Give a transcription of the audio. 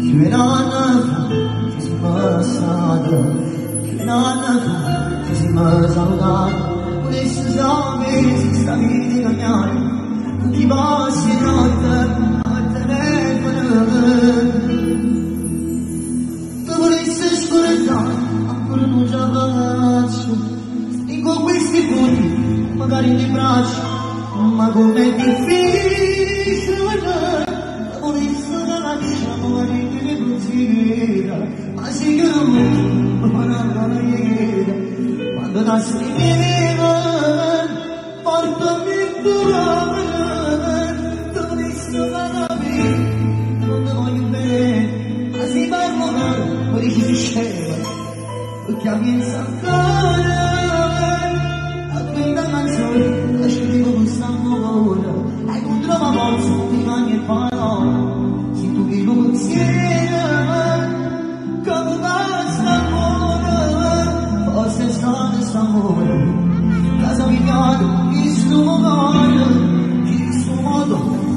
Güvenana kızma sana, güvenana kızma sana. Polisi zahmet istediğini ganyan, ki başı artık telefonun. Tu volessi scordare ancora non già bacio, e con questi punti magari in braccio, ma com'è difficile. Volessi lasciamo la rete di consigliera, ma si chiama ma non la iera. Quando da scriveva portami cuore, tu volessi la capire, non ti voglio bene, ma si parla poi si sceva, perché a me ancora a quella canzone lascio dico quest'anno ora, hai contro la forza di ogni parola. Tu che lo consigliere, come basta amore, forse è stato st'amore, casa mi cade, in sto modo,